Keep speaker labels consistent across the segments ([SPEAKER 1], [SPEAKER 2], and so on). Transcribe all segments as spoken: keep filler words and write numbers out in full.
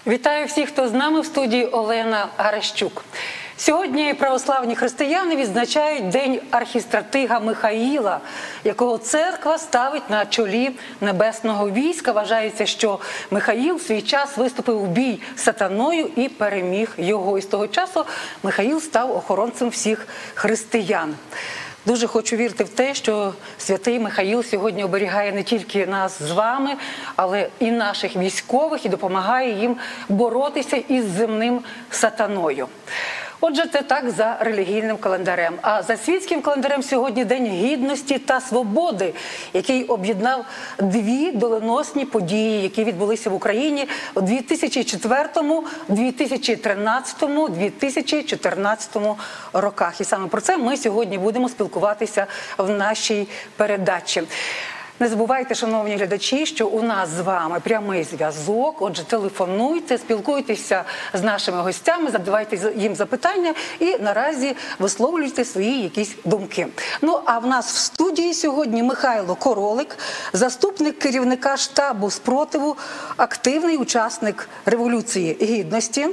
[SPEAKER 1] Вітаю всіх, хто з нами в студії Олена Гарещук. Сьогодні православні християни відзначають День архістратига Михаїла, якого церква ставить на чолі небесного війська. Вважається, що Михаїл в свій час виступив у бій з сатаною і переміг його. І з того часу Михаїл став охоронцем всіх християн. Дуже хочу вірити в те, що святий Михаїл сьогодні оберігає не тільки нас з вами, але і наших військових, і допомагає їм боротися із земним сатаною. Отже, це так за релігійним календарем. А за світським календарем сьогодні День гідності та свободи, який об'єднав дві доленосні події, які відбулися в Україні у дві тисячі четвертому, дві тисячі тринадцятому, дві тисячі чотирнадцятому роках. І саме про це ми сьогодні будемо спілкуватися в нашій передачі. Не забувайте, шановні глядачі, що у нас з вами прямий зв'язок. Отже, телефонуйте, спілкуйтеся з нашими гостями, задавайте їм запитання і наразі висловлюйте свої якісь думки. Ну, а в нас в студії сьогодні Михайло Королик, заступник керівника штабу спротиву, активний учасник Революції Гідності.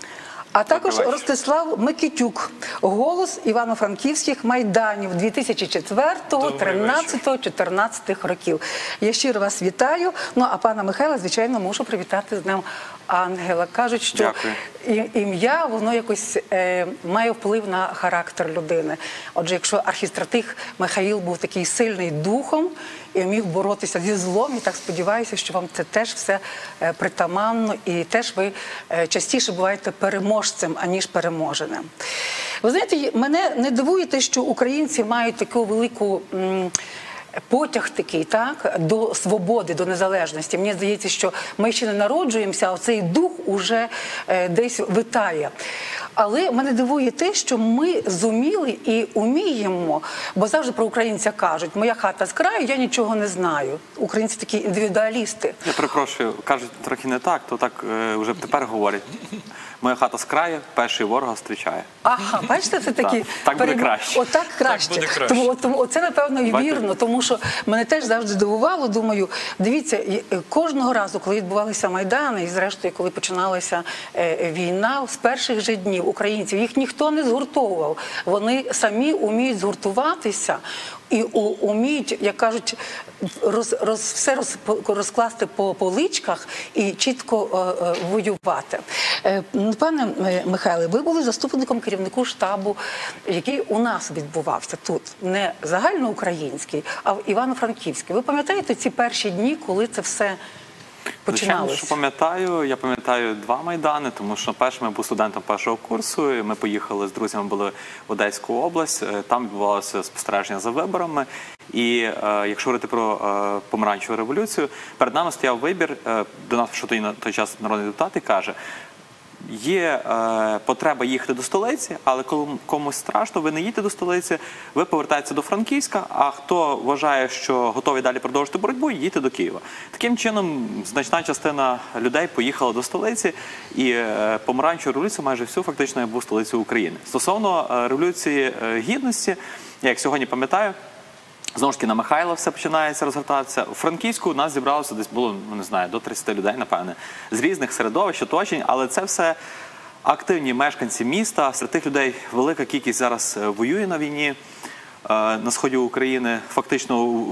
[SPEAKER 1] А також Ростислав Микитюк, голос івано-франківських майданів дві тисячі четвертого, тринадцятого, чотирнадцятого років. Я щиро вас вітаю. Ну, а пана Михайла, звичайно, мушу привітати з Днем Ангела. Кажуть, що ім'я, воно якось е, має вплив на характер людини. Отже, якщо архістратиг Михаїл був такий сильний духом і міг боротися зі злом, і так сподіваюся, що вам це теж все е, притаманно, і теж ви е, частіше буваєте переможцем, аніж переможеним. Ви знаєте, мене не дивує те, що українці мають таку велику м, потяг такий, так, до свободи, до незалежності. Мені здається, що ми ще не народжуємося, а цей дух уже е, десь витає. Але мене дивує те, що ми зуміли і уміємо, бо завжди про українця кажуть, моя хата з краю, я нічого не знаю. Українці такі індивідуалісти.
[SPEAKER 2] Я перепрошую, кажуть трохи не так, то так е, вже тепер говорять. Моя хата з краю, перший ворога зустрічає.
[SPEAKER 1] Ага, бачите, це такі...
[SPEAKER 2] Так, так буде краще.
[SPEAKER 1] Отак краще. Так буде краще. Тому, тому оце, напевно, і вірно, тому що мене теж завжди дивувало, думаю, дивіться, кожного разу, коли відбувалися Майдани, і зрештою, коли починалася е, війна, з перших же днів українців, їх ніхто не згуртовував. Вони самі вміють згуртуватися і вміють, як кажуть, роз, роз, все роз, розкласти по поличках і чітко е, е, воювати. Е, пане Михайле, ви були заступником керівнику штабу, який у нас відбувався тут, не загальноукраїнський, а в Івано-Франківській. Ви пам'ятаєте ці перші дні, коли це все починалося?
[SPEAKER 2] Звичайно, що пам'ятаю. Я пам'ятаю два Майдани, тому що першим я був студентом першого курсу, і ми поїхали з друзями, були в Одеську область, там відбувалося спостереження за виборами. І е, якщо говорити про е, помаранчеву революцію, перед нами стояв вибір, е, до нас, що тоді на той час народний депутат, і каже, є е, потреба їхати до столиці, але коли комусь страшно, ви не їдете до столиці, ви повертаєтеся до Франківська, а хто вважає, що готові далі продовжити боротьбу, їдете до Києва. Таким чином, значна частина людей поїхала до столиці, і е, помаранчеву революцію майже всю фактично я був столицею України. Стосовно е, революції е, гідності, я як сьогодні пам'ятаю, знову ж таки, на Михайла все починається розгортатися. У Франківську у нас зібралося десь було, ну, не знаю, до тридцяти людей, напевне, з різних середовищ, оточень, але це все активні мешканці міста. Серед тих людей велика кількість зараз воює на війні на сході України, фактично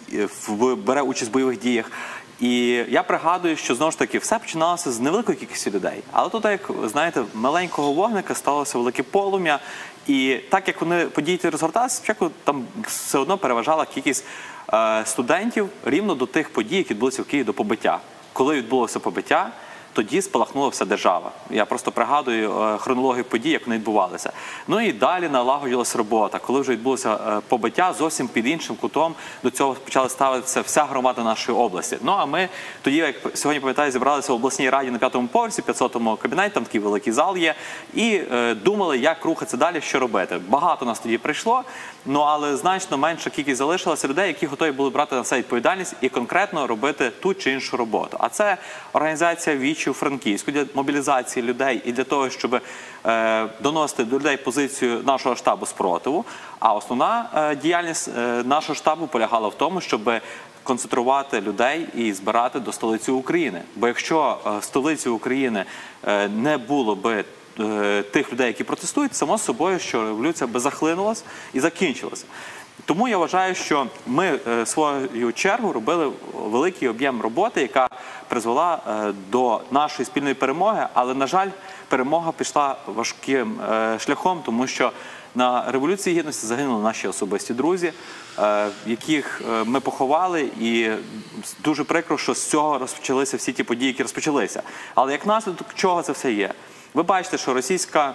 [SPEAKER 2] бере участь в бойових діях. І я пригадую, що, знову ж таки, все починалося з невеликої кількості людей. Але тут, як, знаєте, маленького вогника сталося велике полум'я. І так, як вони події розгорталися, спочатку там все одно переважала кількість е, студентів рівно до тих подій, які відбулися в Києві до побиття. Коли відбулося побиття, тоді спалахнула вся держава. Я просто пригадую е, хронологію подій, як вони відбувалися. Ну і далі налагодилась робота. Коли вже відбулося е, побиття, зовсім під іншим кутом до цього почала ставитися вся громада нашої області. Ну а ми тоді, як сьогодні пам'ятаю, зібралися в обласній раді на п'ятому поверсі, п'ятсотому кабінеті, там такий великий зал є, і е, думали, як рухатися далі, що робити. Багато нас тоді прийшло, ну але значно менша кількість залишилася людей, які готові були брати на себе відповідальність і конкретно робити ту чи іншу роботу. А це організація «Вічі» у Франківську для мобілізації людей і для того, щоб е, доносити до людей позицію нашого штабу спротиву. А основна е, діяльність е, нашого штабу полягала в тому, щоб концентрувати людей і збирати до столиці України. Бо якщо е, столиці України е, не було би е, тих людей, які протестують, само собою, що революція би захлинулась і закінчилася. Тому я вважаю, що ми е, свою чергу робили великий об'єм роботи, яка призвела е, до нашої спільної перемоги, але, на жаль, перемога пішла важким е, шляхом, тому що на Революції Гідності загинули наші особисті друзі, е, яких е, ми поховали, і дуже прикро, що з цього розпочалися всі ті події, які розпочалися. Але як наслідок чого це все є? Ви бачите, що російська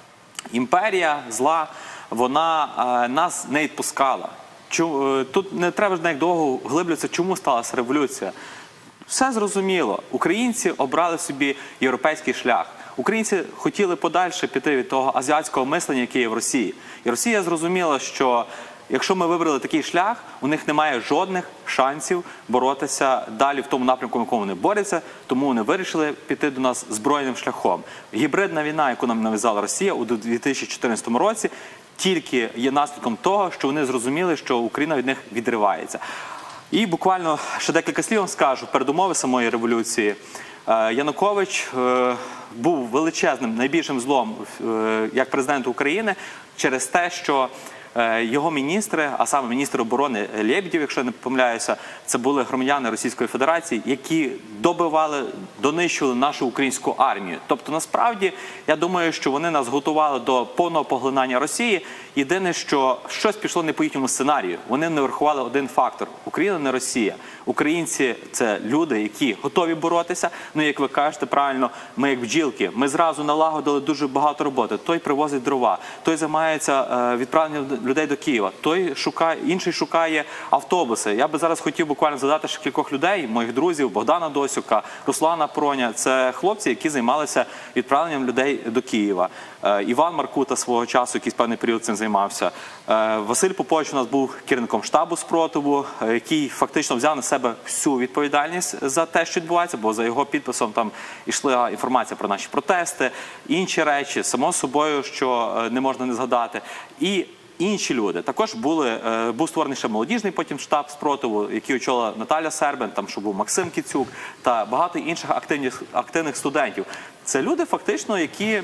[SPEAKER 2] імперія зла, вона е, нас не відпускала. Чу, е, тут не треба ж навіть довго глиблюватися, чому сталася революція. Все зрозуміло. Українці обрали собі європейський шлях. Українці хотіли подальше піти від того азіатського мислення, яке є в Росії. І Росія зрозуміла, що якщо ми вибрали такий шлях, у них немає жодних шансів боротися далі в тому напрямку, в якому вони борються, тому вони вирішили піти до нас збройним шляхом. Гібридна війна, яку нам нав'язала Росія у дві тисячі чотирнадцятому році, тільки є наслідком того, що вони зрозуміли, що Україна від них відривається. І буквально ще декілька слів вам скажу. Передумови самої революції. Янукович був величезним, найбільшим злом як президент України через те, що його міністри, а саме міністр оборони Лебедєв, якщо я не помиляюся, це були громадяни Російської Федерації, які добивали, донищували нашу українську армію. Тобто, насправді, я думаю, що вони нас готували до повного поглинання Росії. Єдине, що щось пішло не по їхньому сценарію. Вони не врахували один фактор. Україна не Росія. Українці – це люди, які готові боротися. Ну, як ви кажете правильно, ми як бджілки. Ми зразу налагодили дуже багато роботи. Той привозить дрова, той займається відправленням людей до Києва, той шукає, інший шукає автобуси. Я би зараз хотів буквально задати ще кількох людей, моїх друзів, Богдана Досюка, Руслана Проня. Це хлопці, які займалися відправленням людей до Києва. Іван Маркута свого часу, якийсь певний період цим займався. Василь Попович у нас був керівником штабу спротиву, який фактично взяв на себе всю відповідальність за те, що відбувається, бо за його підписом там йшла інформація про наші протести, інші речі, само собою, що не можна не згадати. І інші люди. Також були, був створений ще молодіжний потім штаб спротиву, який очолила Наталя Сербен, там що був Максим Кіцюк та багато інших активних, активних студентів. Це люди фактично, які,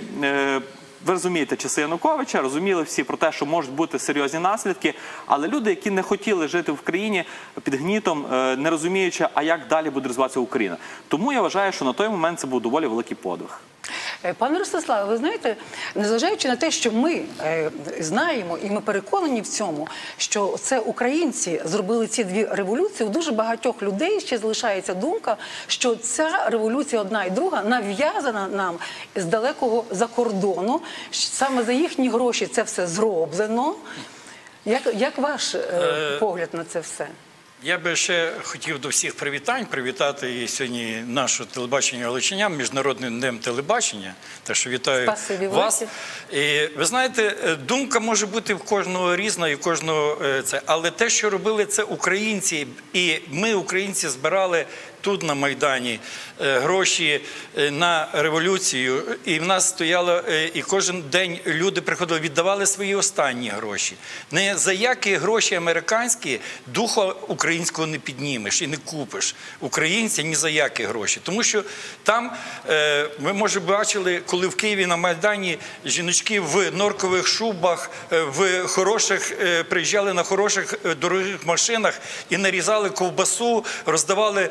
[SPEAKER 2] ви розумієте, часи Януковича, розуміли всі про те, що можуть бути серйозні наслідки, але люди, які не хотіли жити в країні під гнітом, не розуміючи, а як далі буде розвиватися Україна. Тому я вважаю, що на той момент це був доволі великий подвиг.
[SPEAKER 1] Пане Ростиславе, ви знаєте, незважаючи на те, що ми е, знаємо і ми переконані в цьому, що це українці зробили ці дві революції, у дуже багатьох людей ще залишається думка, що ця революція одна і друга нав'язана нам з далекого закордону, саме за їхні гроші це все зроблено. Як, як ваш е, погляд на це все?
[SPEAKER 3] Я би ще хотів до всіх привітань, привітати сьогодні наше телебачення Галичиня, Міжнародним днем телебачення. Так що вітаю
[SPEAKER 1] Спасибі
[SPEAKER 3] вас. І, ви знаєте, думка може бути в кожного різна і в кожного це. Але те, що робили це українці, і ми, українці, збирали тут на Майдані гроші на революцію, і в нас стояло, і кожен день люди приходили, віддавали свої останні гроші. Не за які гроші американські духа українського не піднімеш і не купиш. Українця ні за які гроші. Тому що там, ми, може, бачили, коли в Києві на Майдані жіночки в норкових шубах, в хороших, приїжджали на хороших дорогих машинах і нарізали ковбасу, роздавали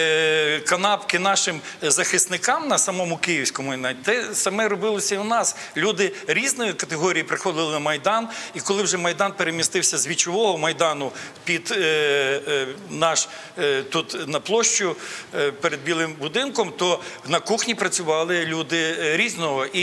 [SPEAKER 3] канапки нашим захисникам на самому Київському Майдані. Те саме робилося і у нас. Люди різної категорії приходили на Майдан, і коли вже Майдан перемістився з Вічового Майдану під е, е, наш, е, тут на площу е, перед Білим будинком, то на кухні працювали люди різного і,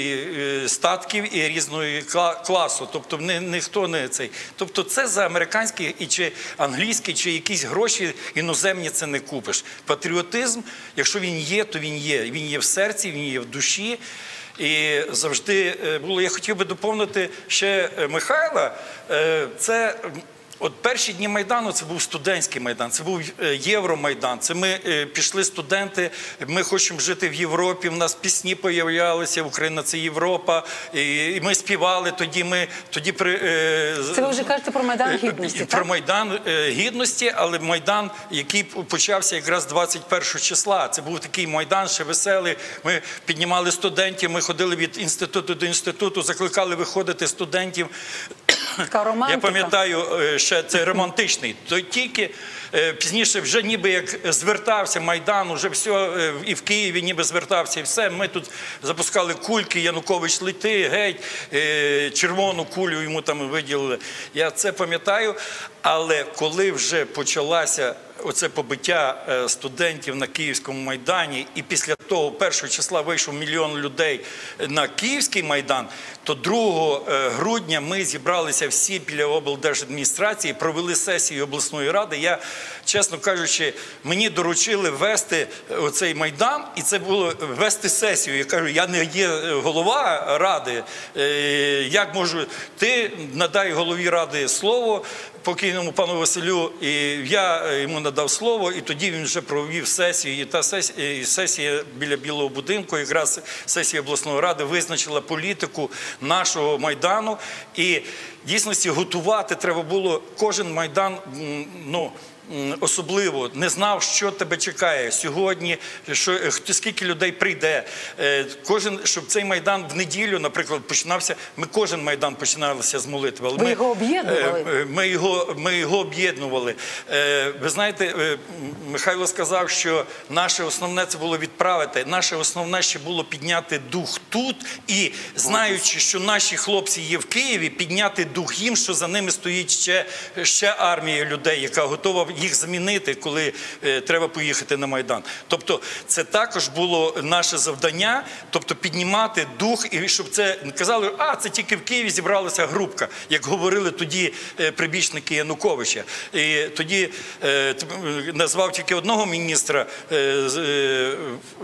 [SPEAKER 3] і статків, і різного класу. Тобто ні, ніхто не цей. Тобто це за американські, і чи англійські, чи якісь гроші іноземні це не купиш. Патріотизм, якщо він є, то він є. Він є в серці, він є в душі. І завжди було, я хотів би доповнити ще Михайла, це От перші дні Майдану це був студентський Майдан, це був е, Євромайдан. Це ми е, пішли студенти, ми хочемо жити в Європі, в нас пісні появлялися, Україна – це Європа, і, і ми співали тоді, ми тоді при... Е,
[SPEAKER 1] Це ви вже кажете про Майдан Гідності,
[SPEAKER 3] Про
[SPEAKER 1] так?
[SPEAKER 3] Майдан е, Гідності, але Майдан, який почався якраз двадцять першого числа. Це був такий Майдан, ще веселий, ми піднімали студентів, ми ходили від інституту до інституту, закликали виходити студентів.
[SPEAKER 1] Така романтика.
[SPEAKER 3] Я пам'ятаю, ще це романтичний. То тільки е, пізніше вже ніби як звертався Майдан, уже все, е, і в Києві ніби звертався, і все. Ми тут запускали кульки, Янукович лети, геть, е, червону кулю йому там виділили. Я це пам'ятаю, але коли вже почалася оце побиття е, студентів на Київському Майдані, і після того першого числа вийшов мільйон людей на Київський Майдан, то другого грудня ми зібралися всі біля облдержадміністрації, провели сесію обласної ради. Я, чесно кажучи, мені доручили вести оцей Майдан, і це було вести сесію. Я кажу, я не є голова ради, як можу, ти надай голові ради слово, покійному пану Василю, і я йому надав слово, і тоді він вже провів сесію. І та сесія, і сесія біля Білого будинку, якраз сесія обласної ради визначила політику нашого Майдану. І в дійсності готувати треба було кожен Майдан, ну, особливо, не знав, що тебе чекає сьогодні, що, скільки людей прийде. Кожен, щоб цей Майдан в неділю, наприклад, починався, ми кожен Майдан починалися з молитви.
[SPEAKER 1] Ви його об'єднували?
[SPEAKER 3] Ми його, ми його об'єднували. Ви знаєте, Михайло сказав, що наше основне це було відправити, наше основне ще було підняти дух тут і, знаючи, що наші хлопці є в Києві, підняти дух їм, що за ними стоїть ще, ще армія людей, яка готова їх замінити, коли е, треба поїхати на Майдан. Тобто це також було наше завдання, тобто піднімати дух, і щоб це не казали, а це тільки в Києві зібралася групка, як говорили тоді е, прибічники Януковича. І тоді е, назвав тільки одного міністра, е, е,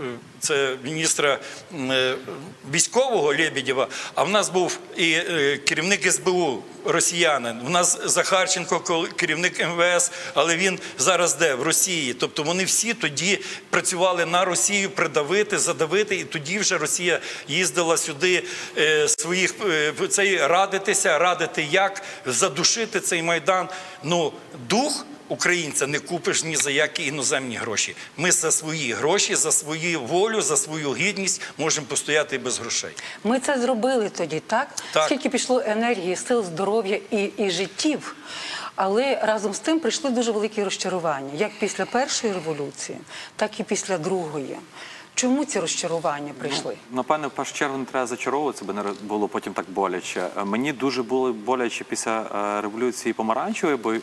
[SPEAKER 3] це міністра е, військового Лебедєва, а в нас був і е, керівник ес бе у росіянин, в нас Захарченко керівник ем ве ес, але він зараз де? В Росії. Тобто вони всі тоді працювали на Росію, придавити, задавити, і тоді вже Росія їздила сюди е, своїх, е, цей, радитися, радити, як задушити цей Майдан. Ну, дух українця не купиш ні за які іноземні гроші. Ми за свої гроші, за свою волю, за свою гідність можемо постояти і без грошей.
[SPEAKER 1] Ми це зробили тоді, так?
[SPEAKER 3] Так.
[SPEAKER 1] Скільки пішло енергії, сил, здоров'я і, і життів. Але разом з тим прийшли дуже великі розчарування, як після першої революції, так і після другої. Чому ці розчарування прийшли?
[SPEAKER 2] Ну, напевне, в першу чергу не треба зачаровуватися, бо не було потім так боляче. Мені дуже було боляче після революції помаранчевої, бо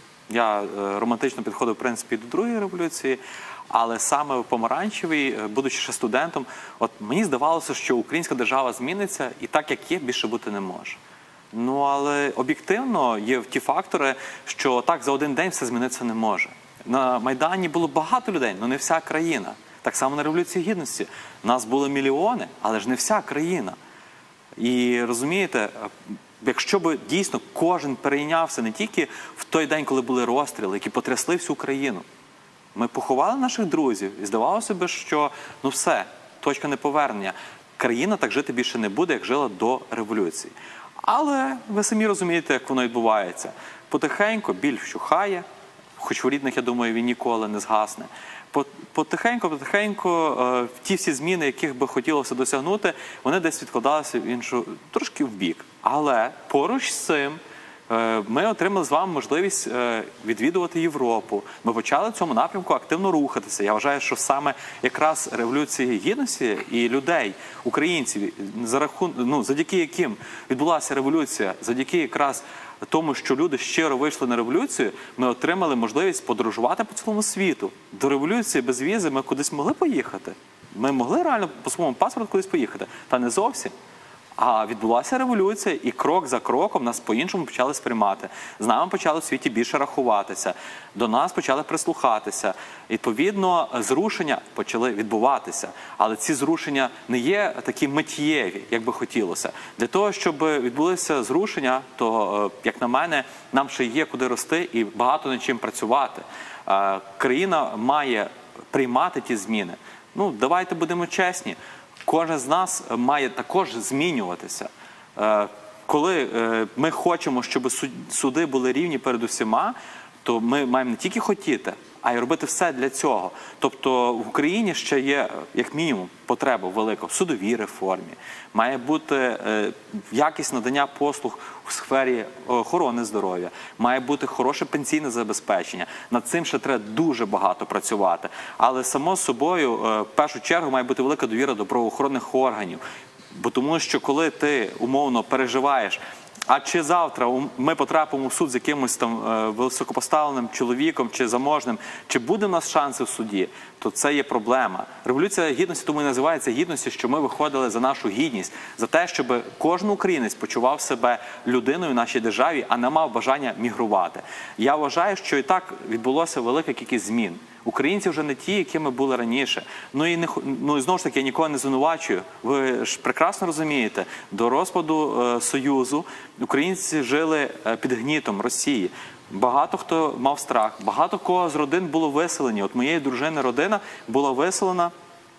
[SPEAKER 2] я романтично підходив, в принципі, до другої революції, але саме в помаранчевій, будучи ще студентом, от мені здавалося, що українська держава зміниться і так, як є, більше бути не може. Ну, але об'єктивно є ті фактори, що так за один день все змінитися не може. На Майдані було багато людей, але не вся країна. Так само на Революції Гідності. Нас було мільйони, але ж не вся країна. І розумієте, якщо б дійсно кожен перейнявся не тільки в той день, коли були розстріли, які потрясли всю країну. Ми поховали наших друзів і здавалося б, що ну все, точка неповернення. Країна так жити більше не буде, як жила до революції. Але ви самі розумієте, як воно відбувається. Потихеньку біль вщухає, хоч у рідних, я думаю, він ніколи не згасне. Потихеньку, потихеньку ті всі зміни, яких би хотілося досягнути, вони десь відкладалися в іншу, трошки в бік. Але поруч з цим ми отримали з вами можливість відвідувати Європу. Ми почали в цьому напрямку активно рухатися. Я вважаю, що саме якраз Революції Гідності і людей, українців, за рахун... ну, завдяки яким відбулася революція, завдяки якраз тому, що люди щиро вийшли на революцію, ми отримали можливість подорожувати по цілому світу. До революції без візи ми кудись могли поїхати. Ми могли реально по своєму паспорту кудись поїхати. Та не зовсім. А відбулася революція, і крок за кроком нас по-іншому почали сприймати. З нами почали в світі більше рахуватися, до нас почали прислухатися. Відповідно, зрушення почали відбуватися. Але ці зрушення не є такі миттєві, як би хотілося. Для того, щоб відбулися зрушення, то, як на мене, нам ще є куди рости і багато над чим працювати. Країна має приймати ті зміни. Ну, давайте будемо чесні. Кожен з нас має також змінюватися. Коли ми хочемо, щоб суди були рівні перед усіма, то ми маємо не тільки хотіти, а й робити все для цього. Тобто в Україні ще є, як мінімум, потреба велика в судовій реформі. Має бути якість надання послуг у сфері охорони здоров'я. Має бути хороше пенсійне забезпечення. Над цим ще треба дуже багато працювати. Але, само собою, в першу чергу, має бути велика довіра до правоохоронних органів. Бо тому що, коли ти, умовно, переживаєш, а чи завтра ми потрапимо в суд з якимось там високопоставленим чоловіком чи заможним, чи буде в нас шанси в суді, то це є проблема. Революція Гідності тому і називається гідністю, що ми виходили за нашу гідність, за те, щоб кожен українець почував себе людиною в нашій державі, а не мав бажання мігрувати. Я вважаю, що і так відбулося велика кількість змін. Українці вже не ті, якими були раніше. Ну і, не, ну і знову ж таки, я нікого не звинувачую. Ви ж прекрасно розумієте, до розпаду е, Союзу українці жили е, під гнітом Росії. Багато хто мав страх, багато кого з родин було виселені. От моєї дружини родина була виселена,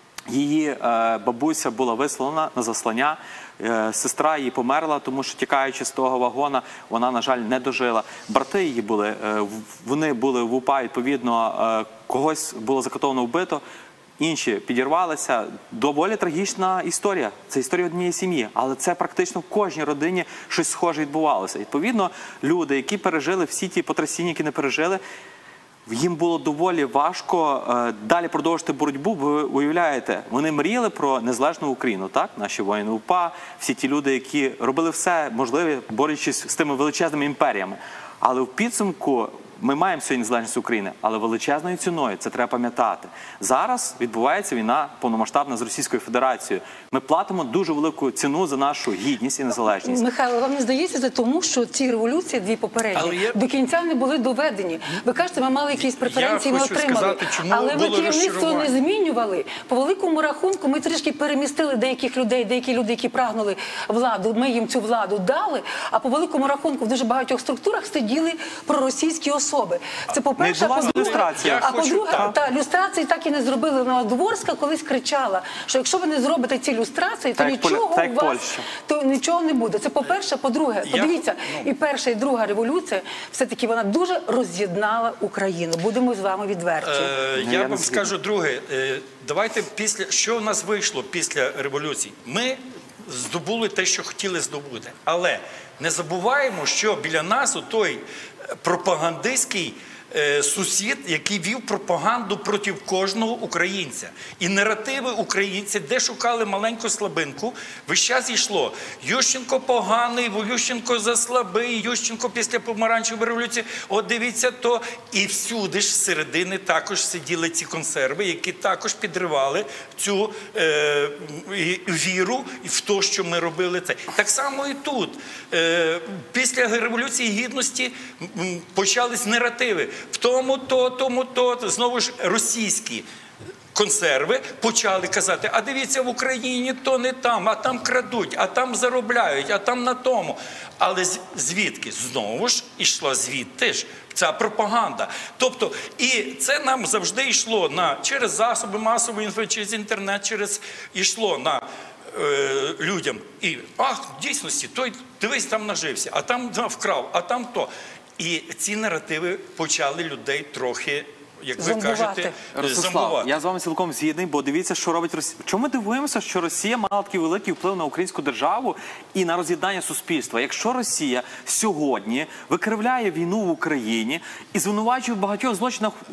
[SPEAKER 2] її е, бабуся була виселена на заслання. Сестра її померла, тому що, тікаючи з того вагона, вона, на жаль, не дожила. Брати її були, вони були в УПА, відповідно, когось було закатовано, вбито, інші підірвалися. Доволі трагічна історія. Це історія однієї сім'ї, але це практично в кожній родині щось схоже відбувалося. Відповідно, люди, які пережили всі ті потрясіння, які не пережили, їм було доволі важко е, далі продовжити боротьбу. Ви уявляєте, вони мріяли про незалежну Україну, так? Наші воїни УПА, всі ті люди, які робили все можливе, борючись з тими величезними імперіями. Але в підсумку ми маємо сьогодні незалежність України, але величезною ціною, це треба пам'ятати. Зараз відбувається війна повномасштабна з Російською Федерацією. Ми платимо дуже велику ціну за нашу гідність і незалежність.
[SPEAKER 1] Михайло, вам не здається це тому, що ці революції, дві попередні, я... до кінця не були доведені? Ви кажете, ми мали якісь преференції, ми отримали.
[SPEAKER 3] Сказати,
[SPEAKER 1] але ми керівництво не змінювали. По великому рахунку ми трішки перемістили деяких людей, деякі люди, які прагнули владу, ми їм цю владу дали, а по великому рахунку в дуже багатьох структурах сиділи проросійські особи. Це по-перше, а по-друге, а по-друге, та, та люстрації так і не зробили. Новодворська колись кричала, що якщо ви не зробите ці люстрації, то
[SPEAKER 2] так,
[SPEAKER 1] нічого
[SPEAKER 2] так,
[SPEAKER 1] у вас, то нічого не буде. Це по-перше, по-друге, подивіться, і перша, і друга революція, все-таки вона дуже роз'єднала Україну. Будемо з вами відверті.
[SPEAKER 3] Е, я вам скажу друге, е, давайте після, що у нас вийшло після революції? Ми здобули те, що хотіли здобути, але не забуваємо, що біля нас у той пропагандистський е, сусід, який вів пропаганду проти кожного українця. І наративи українців, де шукали маленьку слабинку, весь час йшло. Ющенко поганий, Ющенко заслабий, Ющенко після помаранчевої революції, от дивіться то. І всюди ж зсередини також сиділи ці консерви, які також підривали цю е, віру в те, що ми робили це. Так само і тут. Е, після Революції Гідності почались наративи. В тому то, тому то, знову ж російські консерви почали казати, а дивіться, в Україні то не там, а там крадуть, а там заробляють, а там на тому. Але звідки? Знову ж йшла звідти ж ця пропаганда. Тобто, і це нам завжди йшло на, через засоби масової інформації, через інтернет, через, йшло на е, людям. І, ах, в дійсності, той, дивись, там нажився, а там вкрав, а там то. І ці наративи почали людей трохи, як ви кажете,
[SPEAKER 2] Ростислав, я з вами цілком згідний, бо дивіться, що робить Росія. Чому ми дивуємося, що Росія мала такий великий вплив на українську державу і на роз'єднання суспільства? Якщо Росія сьогодні викривляє війну в Україні і звинувачує в багатьох злочинах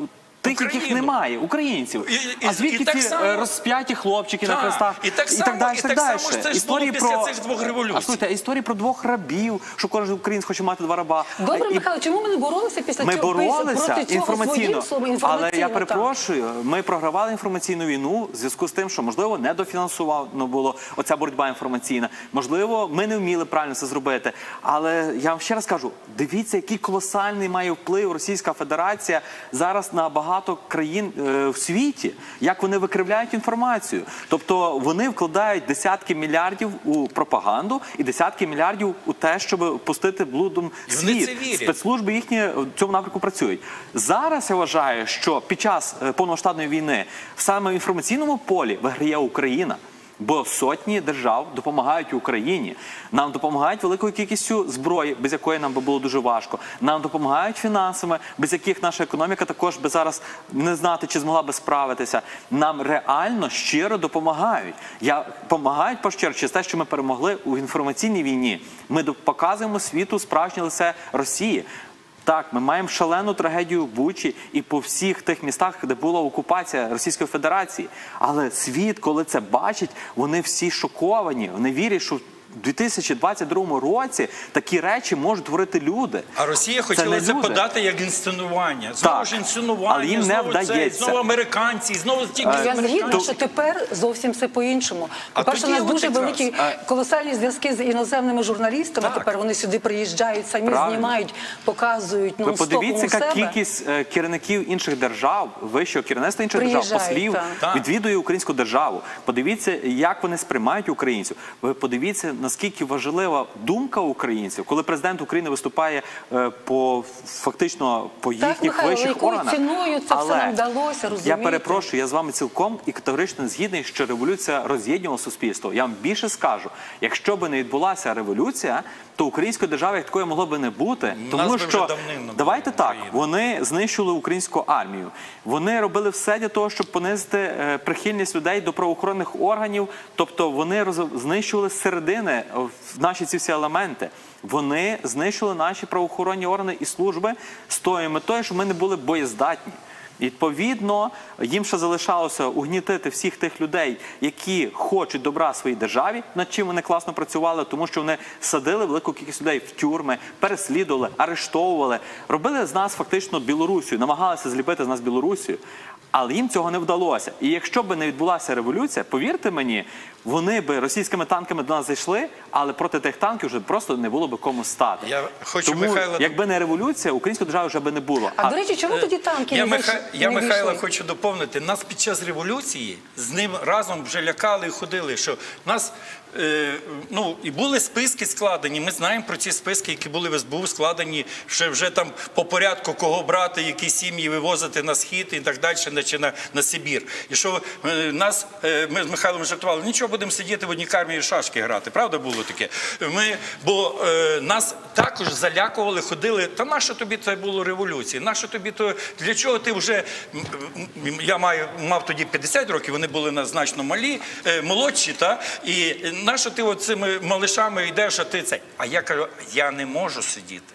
[SPEAKER 2] Тих, яких
[SPEAKER 3] Україну.
[SPEAKER 2] немає, українців.
[SPEAKER 3] І- і-
[SPEAKER 2] а звідки
[SPEAKER 3] і так
[SPEAKER 2] ці
[SPEAKER 3] само-
[SPEAKER 2] е, розп'яті хлопчики на
[SPEAKER 3] Так,
[SPEAKER 2] хрестах?
[SPEAKER 3] і так само-
[SPEAKER 2] так далі,
[SPEAKER 3] і
[SPEAKER 2] так
[SPEAKER 3] так
[SPEAKER 2] далі.
[SPEAKER 3] само ж це ж
[SPEAKER 2] Історії
[SPEAKER 3] було після цих двох революцій.
[SPEAKER 2] А слухайте, історії про двох рабів, що кожен українець хоче мати два раба.
[SPEAKER 1] Добре,
[SPEAKER 2] І-
[SPEAKER 1] Михайло, чому ми не боролися після
[SPEAKER 2] Ми
[SPEAKER 1] цього
[SPEAKER 2] боролися
[SPEAKER 1] проти цього
[SPEAKER 2] інформаційно,
[SPEAKER 1] своїм словом?
[SPEAKER 2] але
[SPEAKER 1] Інформаційно,
[SPEAKER 2] я
[SPEAKER 1] так.
[SPEAKER 2] перепрошую, ми програвали інформаційну війну в зв'язку з тим, що, можливо, недофінансовано було оця боротьба інформаційна. Можливо, ми не вміли правильно це зробити. Але я вам ще раз кажу, дивіться, який колосальний має вплив Російська Федерація зараз на багато країн е, в світі, як вони викривляють інформацію. Тобто вони вкладають десятки мільярдів у пропаганду і десятки мільярдів у те, щоб пустити блудом
[SPEAKER 3] І вони
[SPEAKER 2] світ.
[SPEAKER 3] це вірять.
[SPEAKER 2] Спецслужби їхні в цьому напрямку працюють. Зараз я вважаю, що під час е, повномасштабної війни саме в інформаційному полі виграє Україна. Бо сотні держав допомагають Україні. Нам допомагають великою кількістю зброї, без якої нам би було дуже важко. Нам допомагають фінансами, без яких наша економіка також би зараз не знати, чи змогла би справитися. Нам реально щиро допомагають. Я допомагають пощиро через те, що ми перемогли у інформаційній війні. Ми показуємо світу справжнє лице Росії. Так, ми маємо шалену трагедію в Бучі і по всіх тих містах, де була окупація Російської Федерації. Але світ, коли це бачить, вони всі шоковані. Вони вірять, що в дві тисячі двадцять другому році такі речі можуть творити люди.
[SPEAKER 3] А Росія
[SPEAKER 2] Це
[SPEAKER 3] хотіла
[SPEAKER 2] не
[SPEAKER 3] це
[SPEAKER 2] люди.
[SPEAKER 3] подати як інсценування. Знову
[SPEAKER 2] Так,
[SPEAKER 3] ж інсценування,
[SPEAKER 2] але їм не
[SPEAKER 3] знову це,
[SPEAKER 2] вдається.
[SPEAKER 3] знову американці, знову тільки
[SPEAKER 1] Я згідна,
[SPEAKER 3] американці.
[SPEAKER 1] що тепер зовсім все по-іншому.
[SPEAKER 3] А
[SPEAKER 1] По-перше, у
[SPEAKER 3] тоді
[SPEAKER 1] нас
[SPEAKER 3] от
[SPEAKER 1] дуже
[SPEAKER 3] якраз.
[SPEAKER 1] великі колосальні зв'язки з іноземними журналістами.
[SPEAKER 3] Так.
[SPEAKER 1] Тепер вони сюди приїжджають, самі
[SPEAKER 2] Правильно.
[SPEAKER 1] знімають, показують
[SPEAKER 2] Ви
[SPEAKER 1] нон-стопом
[SPEAKER 2] подивіться,
[SPEAKER 1] у себе.
[SPEAKER 2] яка кількість е, керівників інших держав, вищого керівництва інших держав,
[SPEAKER 1] Приїжджають,
[SPEAKER 2] послів,
[SPEAKER 1] так.
[SPEAKER 3] Так.
[SPEAKER 2] відвідує українську державу. Подивіться, як вони сприймають українців. Ви подивіться, наскільки важлива думка українців, коли президент України виступає е, по фактично по
[SPEAKER 1] Так,
[SPEAKER 2] їхніх
[SPEAKER 1] Михайло,
[SPEAKER 2] вищих
[SPEAKER 1] якою
[SPEAKER 2] органах.
[SPEAKER 1] ціною це все нам вдалося,
[SPEAKER 2] Я
[SPEAKER 1] розумієте?
[SPEAKER 2] перепрошую, я з вами цілком і категорично згідний, що революція роз'єднувала суспільство. Я вам більше скажу, якщо б не відбулася революція, то української держави як такої могло би не бути,
[SPEAKER 3] Нас
[SPEAKER 2] тому
[SPEAKER 3] би вже
[SPEAKER 2] що
[SPEAKER 3] давним не було
[SPEAKER 2] давайте так,
[SPEAKER 3] України.
[SPEAKER 2] вони знищили українську армію. Вони робили все для того, щоб понизити е, прихильність людей до правоохоронних органів. Тобто вони роз- знищували з середини е, в наші ці всі елементи. Вони знищили наші правоохоронні органи і служби з тою метою, щоб ми не були боєздатні. Відповідно, їм ще залишалося угнітити всіх тих людей, які хочуть добра своїй державі, над чим вони класно працювали, тому що вони садили велику кількість людей в тюрми, переслідували, арештовували, робили з нас фактично Білорусію, намагалися зліпити з нас Білорусію. Але їм цього не вдалося. І якщо б не відбулася революція, повірте мені, вони би російськими танками до нас зайшли, але проти тих танків вже просто не було би кому стати.
[SPEAKER 3] Я хочу,
[SPEAKER 2] Тому,
[SPEAKER 3] Михайло,
[SPEAKER 2] якби не революція, української держави вже би не було.
[SPEAKER 1] А, до речі, чому тоді танки
[SPEAKER 3] Я,
[SPEAKER 1] не,
[SPEAKER 3] Миха...
[SPEAKER 1] зайш-
[SPEAKER 3] я
[SPEAKER 1] не
[SPEAKER 3] Михайла
[SPEAKER 1] війшли?
[SPEAKER 3] хочу доповнити. Нас під час революції з ним разом вже лякали і ходили, що нас е, ну, і були списки складені. Ми знаємо про ці списки, які були в ес бе у складені, що вже там по порядку кого брати, які сім'ї вивозити на схід і так далі, чи на, на Сибір. І що е, нас, е, ми з Михайлом жартували, нічого, будемо сидіти в одній кармі і в шашки грати. Правда було таке? Ми, бо е, нас також залякували, ходили, та нащо тобі це було революція? Нащо тобі то, для чого ти вже, м, м, я маю, мав тоді п'ятдесят років, вони були на значно малі, е, молодші, та? І нащо ти оцими малишами йдеш, а ти це? А я кажу, я не можу сидіти.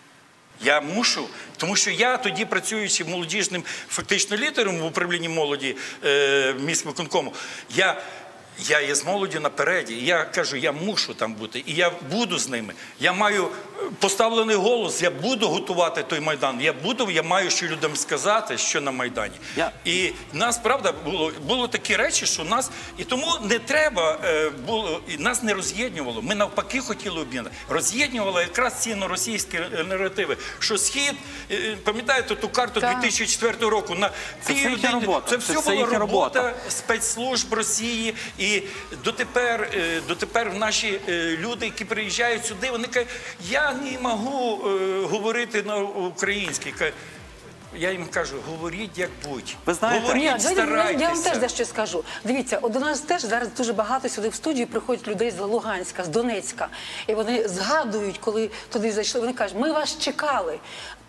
[SPEAKER 3] Я мушу, тому що я тоді, працюючи молодіжним фактично лідером в управлінні молоді е, міськвиконкому, я, я є з молоді напереді. І я кажу, я мушу там бути, і я буду з ними. Я маю поставлений голос, я буду готувати той Майдан. Я буду, я маю що людям сказати, що на Майдані.
[SPEAKER 2] Я...
[SPEAKER 3] І нас, правда, було, було такі речі, що нас, і тому не треба е, було, і нас не роз'єднувало. Ми навпаки хотіли об'єднати. Роз'єднувало якраз ці російські наративи, що Схід, е, пам'ятаєте ту карту
[SPEAKER 1] Так.
[SPEAKER 3] дві тисячі четвертого року, на
[SPEAKER 2] Це все їхня робота.
[SPEAKER 3] це
[SPEAKER 2] Це
[SPEAKER 3] все
[SPEAKER 2] все
[SPEAKER 3] була
[SPEAKER 2] їхня
[SPEAKER 3] робота,
[SPEAKER 2] робота.
[SPEAKER 3] спецслужб Росії. І дотепер, е, дотепер наші е, люди, які приїжджають сюди, вони кажуть, я не можу е, говорити на українській. Я їм кажу, говоріть як будь.
[SPEAKER 2] Ви знаєте-
[SPEAKER 3] Говоріть,
[SPEAKER 1] Ні, давайте,
[SPEAKER 3] старайтеся.
[SPEAKER 1] я вам теж дещо скажу. Дивіться, от до нас теж зараз дуже багато сюди в студію приходять людей з Луганська, з Донецька. І вони згадують, коли туди зайшли, вони кажуть, ми вас чекали.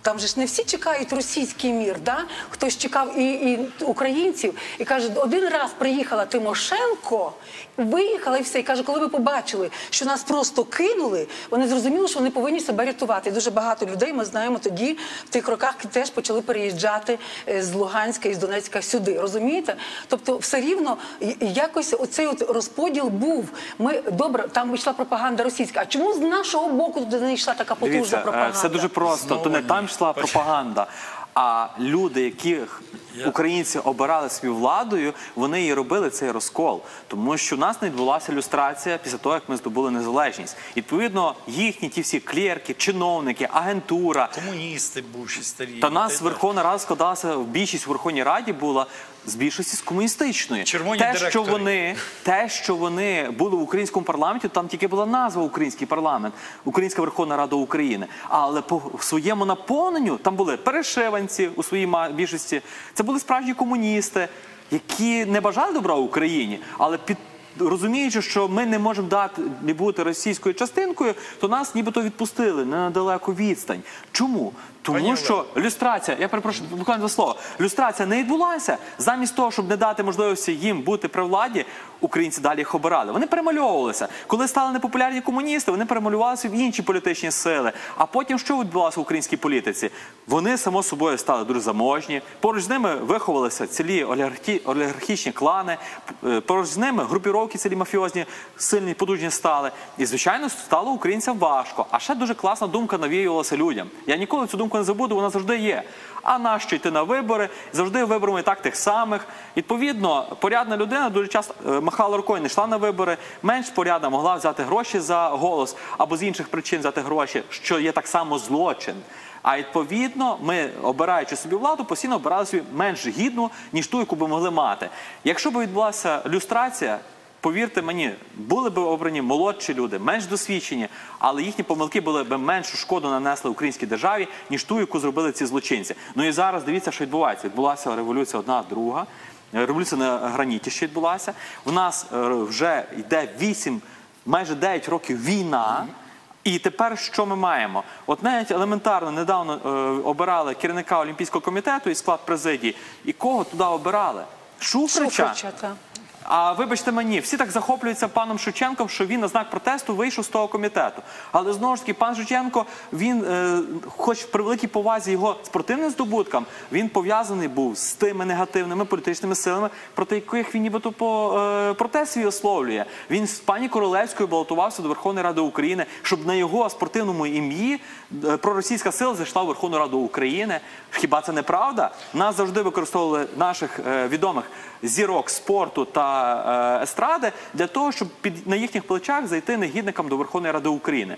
[SPEAKER 1] Там же ж не всі чекають російський мір, да? Хтось чекав і, і українців, і каже, один раз приїхала Тимошенко, виїхала і все. І каже, коли ви побачили, що нас просто кинули, вони зрозуміли, що вони повинні себе рятувати. І дуже багато людей, ми знаємо, тоді в тих роках теж почали переїжджати з Луганська і з Донецька сюди, розумієте? Тобто все рівно якось оцей от розподіл був. Ми, добре, там йшла пропаганда російська, а чому з нашого боку туди не йшла така потужна
[SPEAKER 2] Дивіться,
[SPEAKER 1] пропаганда?
[SPEAKER 2] все дуже просто,
[SPEAKER 3] Знову
[SPEAKER 2] то не
[SPEAKER 3] ні.
[SPEAKER 2] там йшла пропаганда, а люди, яких українці обирали собі владою, вони її робили цей розкол. Тому що в нас не відбулася люстрація після того, як ми здобули незалежність. Відповідно, їхні ті всі клерки, чиновники, агентура.
[SPEAKER 3] Комуністи бувші старі.
[SPEAKER 2] Та нас Верховна Рада складалася, більшість в Верховній Раді була з більшості з комуністичної.
[SPEAKER 3] Червоні
[SPEAKER 2] те,
[SPEAKER 3] директори.
[SPEAKER 2] що вони, те, що вони були в українському парламенті, там тільки була назва «Український парламент», «Українська Верховна Рада України». Але по своєму наповненню там були перешиванці у своїй більшості, це були справжні комуністи, які не бажали добра Україні, але під розуміючи, що ми не можемо дати не бути російською частинкою, то нас нібито відпустили на недалеку відстань. Чому? Тому що люстрація, я перепрошую, буквально за слово, люстрація не відбулася. Замість того, щоб не дати можливості їм бути при владі, українці далі їх обирали. Вони перемальовувалися. Коли стали непопулярні комуністи, вони перемалювалися в інші політичні сили. А потім що відбувалося в українській політиці? Вони, само собою, стали дуже заможні. Поруч з ними виховалися цілі олігархі... олігархічні клани. Поруч з ними групіровки цілі мафіозні, сильні, потужні стали. І, звичайно, стало українцям важко. А ще дуже класна думка навіювалася людям. Я ніколи цю думку не забуду, вона завжди є. А нащо йти на вибори? Завжди виборами і так тих самих. Відповідно, порядна людина дуже часто махала рукою, не йшла на вибори. Менш порядна могла взяти гроші за голос або з інших причин взяти гроші, що є так само злочин. А відповідно, ми, обираючи собі владу, постійно обирали собі менш гідну, ніж ту, яку б могли мати. Якщо б відбулася люстрація, повірте мені, були б обрані молодші люди, менш досвідчені, але їхні помилки були б меншу шкоду нанесли українській державі, ніж ту, яку зробили ці злочинці. Ну і зараз дивіться, що відбувається. Відбулася революція одна, друга. Революція на граніті ще відбулася. У нас вже йде вісім, майже дев'ять років війна. І тепер що ми маємо? От навіть елементарно недавно е, обирали керівника Олімпійського комітету і склад президії. І кого туди обирали? Шуфрича?
[SPEAKER 1] Шуфрича, так.
[SPEAKER 2] А вибачте мені, всі так захоплюються паном Шевченком, що він на знак протесту вийшов з того комітету. Але знову ж таки, пан Шевченко, він, е, хоч при великій повазі його спортивним здобуткам, він пов'язаний був з тими негативними політичними силами, проти яких він нібито по е, протест свій висловлює. Він з пані Королевською балотувався до Верховної Ради України, щоб на його спортивному ім'ї е, проросійська сила зайшла в Верховну Раду України. Хіба це не правда? Нас завжди використовували наших е, відомих зірок спорту та е, естради для того, щоб під, на їхніх плечах зайти негідникам до Верховної Ради України.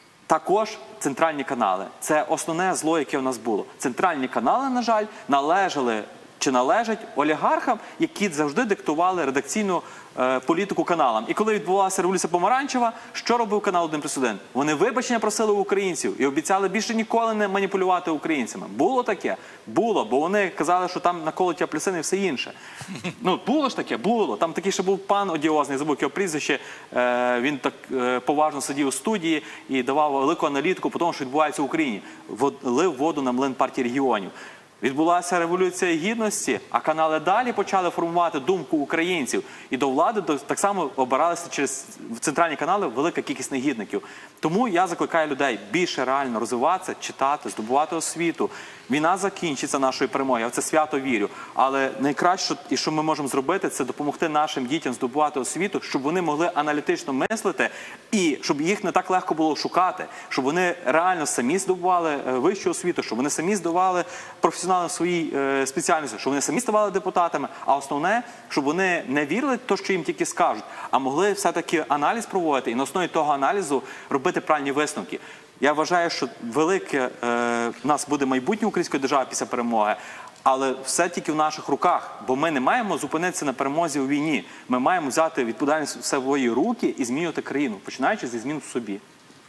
[SPEAKER 2] Також центральні канали. Це основне зло, яке у нас було. Центральні канали, на жаль, належали чи належать олігархам, які завжди диктували редакційну е, політику каналам. І коли відбувалася революція помаранчева, що робив канал один плюс один? Вони вибачення просили у українців і обіцяли більше ніколи не маніпулювати українцями. Було таке? Було, бо вони казали, що там наколоті апельсини і все інше. Ну, було ж таке? Було. Там такий ще був пан одіозний, забув його прізвище, е, він так е, поважно сидів у студії і давав велику аналітику по тому, що відбувається в Україні. Вод, лив воду на млин партії регіонів. Відбулася Революція Гідності, а канали далі почали формувати думку українців. І до влади так само обиралися через центральні канали велика кількість негідників. Тому я закликаю людей більше реально розвиватися, читати, здобувати освіту. Війна закінчиться нашою перемогою, я в це свято вірю. Але найкраще, і що ми можемо зробити, це допомогти нашим дітям здобувати освіту, щоб вони могли аналітично мислити і щоб їх не так легко було шукати, щоб вони реально самі здобували вищу освіту, щоб вони самі здобували професіонали в своїй е, спеціальності, щоб вони самі ставали депутатами, а основне, щоб вони не вірили в те, що їм тільки скажуть, а могли все-таки аналіз проводити і на основі того аналізу робити правильні висновки. Я вважаю, що велике е, в нас буде майбутнє української держави після перемоги, але все тільки в наших руках, бо ми не маємо зупинитися на перемозі у війні. Ми маємо взяти відповідальність в свої руки і змінювати країну, починаючи зі змін в собі.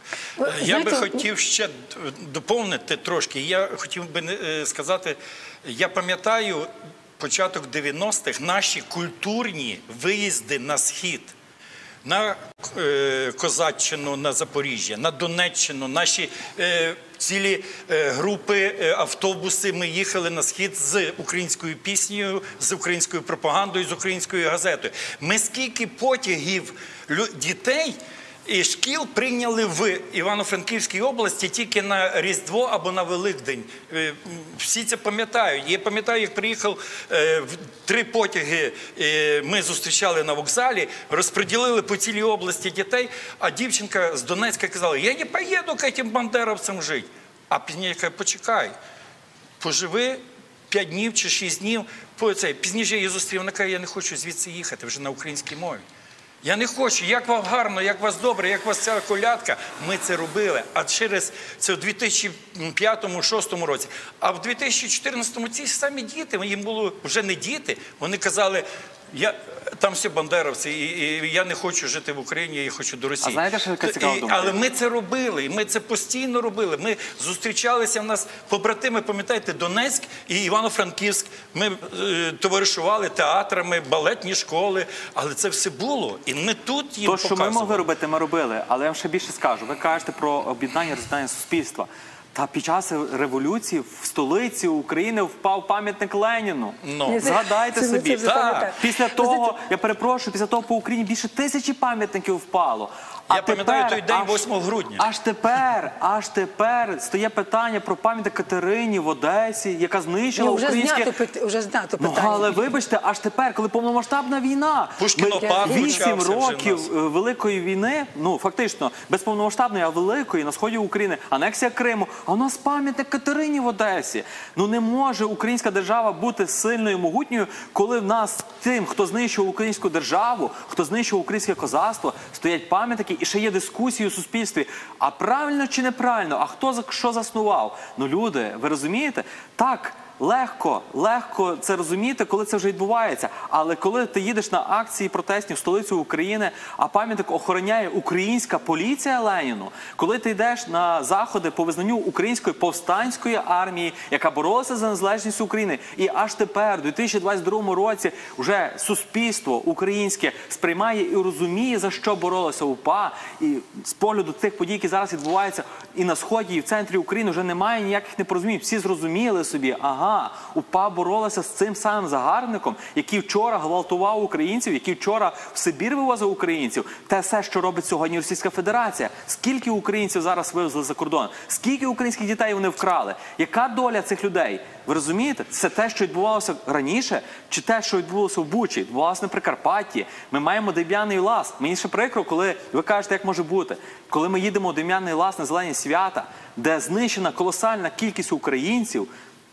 [SPEAKER 3] Я
[SPEAKER 1] Знаєте,
[SPEAKER 3] би хотів ще доповнити трошки. Я хотів би сказати, я пам'ятаю початок дев'яностих, наші культурні виїзди на Схід. на е, Козаччину, на Запоріжжя, на Донеччину, наші е, цілі е, групи, е, автобуси. Ми їхали на схід з українською піснею, з українською пропагандою, з українською газетою. Ми скільки потягів лю- дітей і шкіл прийняли в Івано-Франківській області тільки на Різдво або на Великдень. Е, Всі це пам'ятають. Я пам'ятаю, як приїхав е, в три потяги, е, ми зустрічали на вокзалі, розподілили по цілій області дітей, а дівчинка з Донецька казала, я не поїду к этим бандеровцям жити. А пізніше каже, почекай, поживи п'ять днів чи шість днів. По цей. Пізніше я її зустрів, вона каже, я не хочу звідси їхати, вже на українській мові. Я не хочу, як вам гарно, як вас добре, як вас ця колядка. Ми це робили. А через це в дві тисячі п'ятому - дві тисячі шостому році. А в дві тисячі чотирнадцятому ці самі діти, їм було вже не діти, вони казали, я, там всі бандеровці, і, і я не хочу жити в Україні, я хочу до Росії.
[SPEAKER 2] А знаєте, що яка цікава
[SPEAKER 3] І-
[SPEAKER 2] думка?
[SPEAKER 3] Але ми це робили, і ми це постійно робили. Ми зустрічалися, в нас побратими, пам'ятаєте, Донецьк і Івано-Франківськ. Ми е, товаришували театрами, балетні школи, але це все було. І ми тут їм
[SPEAKER 2] То, що
[SPEAKER 3] показували.
[SPEAKER 2] ми могли робити, ми робили. Але я вам ще більше скажу. Ви кажете про об'єднання, роз'єднання суспільства. Та під час революції в столиці України впав пам'ятник Леніну.
[SPEAKER 3] Ну.
[SPEAKER 2] Згадайте
[SPEAKER 1] Це- це
[SPEAKER 2] собі.
[SPEAKER 1] вже
[SPEAKER 2] Так.
[SPEAKER 1] пам'ятаю.
[SPEAKER 2] Після
[SPEAKER 1] Ви
[SPEAKER 2] того,
[SPEAKER 1] знаєте-
[SPEAKER 2] я перепрошую, після того по Україні більше тисячі пам'ятників впало. А
[SPEAKER 3] Я пам'ятаю
[SPEAKER 2] тепер
[SPEAKER 3] той день,
[SPEAKER 2] аж-
[SPEAKER 3] восьмого грудня.
[SPEAKER 2] Аж тепер, аж тепер стає питання про пам'ятник Катерині в Одесі, яка знищила
[SPEAKER 1] Ну, вже
[SPEAKER 2] українське...
[SPEAKER 1] знято, пит- вже знято
[SPEAKER 2] Ну,
[SPEAKER 1] питання.
[SPEAKER 2] але вибачте, аж тепер, коли повномасштабна війна,
[SPEAKER 3] Пушкінопад
[SPEAKER 2] ми-
[SPEAKER 3] почався
[SPEAKER 2] вісім
[SPEAKER 3] вже в
[SPEAKER 2] років
[SPEAKER 3] нас.
[SPEAKER 2] е, Великої війни, ну фактично, без повномасштабної, а великої, на сході України, анексія Криму, а у нас пам'ятник Катерині в Одесі. Ну не може українська держава бути сильною, могутньою, коли в нас тим, хто знищував українську державу, хто знищував українське козацтво, стоять пам'ятники і ще є дискусії у суспільстві. А правильно чи неправильно? А хто за що заснував? Ну люди, ви розумієте? Так, легко, легко це розуміти, коли це вже відбувається. Але коли ти їдеш на акції протестні в столицю України, а пам'ятник охороняє українська поліція Леніну, коли ти йдеш на заходи по визнанню української повстанської армії, яка боролася за незалежність України, і аж тепер, у дві тисячі двадцять другому році, вже суспільство українське сприймає і розуміє, за що боролося УПА, і з погляду тих подій, які зараз відбуваються і на Сході, і в центрі України, вже немає ніяких непорозумінь. Всі зрозуміли собі, ага, УПА боролася з цим самим загарбником, який вчора гвалтував українців, який вчора в Сибір вивозив українців. Те все, що робить сьогодні Російська Федерація. Скільки українців зараз вивезли за кордон? Скільки українських дітей вони вкрали? Яка доля цих людей? Ви розумієте? Це те, що відбувалося раніше, чи те, що відбулося в Бучі, відбувалося на Прикарпатті. Ми маємо Дем'яний Лаз. Мені ще прикро, коли ви кажете, як може бути. Коли ми їдемо у Дем'яний Лаз на зелені свята, де знищена колосальна кількість українців,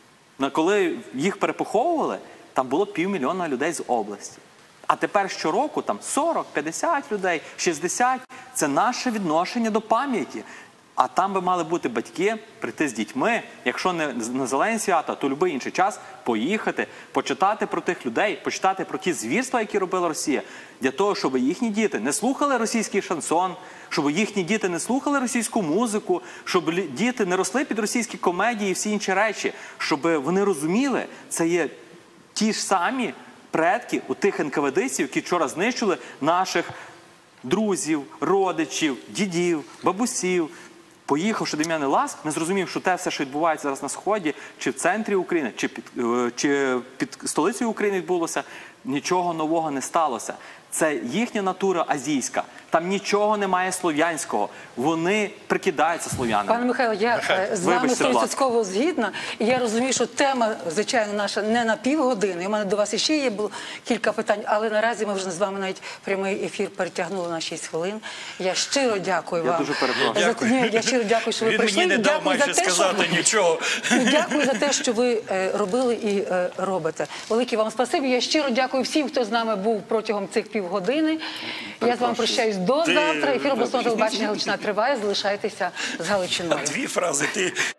[SPEAKER 2] коли їх перепоховували, там було півмільйона людей з області. А тепер щороку там сорок, п'ятдесят людей, шістдесят – це наше відношення до пам'яті. А там би мали бути батьки, прийти з дітьми, якщо не на зелені свята, то будь-який інший час поїхати, почитати про тих людей, почитати про ті звірства, які робила Росія, для того, щоб їхні діти не слухали російський шансон, щоб їхні діти не слухали російську музику, щоб діти не росли під російські комедії і всі інші речі, щоб вони розуміли, це є ті ж самі предки у тих ен ка ве дистів, які вчора знищили наших друзів, родичів, дідів, бабусів. Поїхавши в Дем'яний Лаз, ми зрозуміємо, що те все, що відбувається зараз на Сході, чи в центрі України, чи під, чи під столицею України відбулося, нічого нового не сталося. Це їхня натура азійська. Там нічого немає слов'янського. Вони прикидаються слов'янами.
[SPEAKER 1] Пане Михайло, я е, з вами
[SPEAKER 2] Вибачте, будь ласка.
[SPEAKER 1] стовідсотково згідна. І я розумію, що тема, звичайно, наша не на півгодини. У мене до вас іще є було кілька питань, але наразі ми вже з вами навіть прямий ефір перетягнули на шість хвилин. Я щиро дякую
[SPEAKER 2] Я
[SPEAKER 1] вам.
[SPEAKER 2] дуже перепрошую.
[SPEAKER 1] За-
[SPEAKER 3] Дякую.
[SPEAKER 1] Ні, я щиро дякую, що ви
[SPEAKER 3] Він
[SPEAKER 1] прийшли.
[SPEAKER 3] мені не дав
[SPEAKER 1] Дякую за
[SPEAKER 3] майже
[SPEAKER 1] те, що-
[SPEAKER 3] сказати нічого.
[SPEAKER 1] Дякую за те, що ви е, робили і е, робите. Велике вам спасибі. Я щиро дякую всім, хто з нами був протягом цих півгодини. Я з вами прощаюсь до
[SPEAKER 3] Ти-
[SPEAKER 1] завтра. Ефір обласного телебачення «Галичина» триває. Залишайтеся з Галичиною.
[SPEAKER 3] Дві фрази ти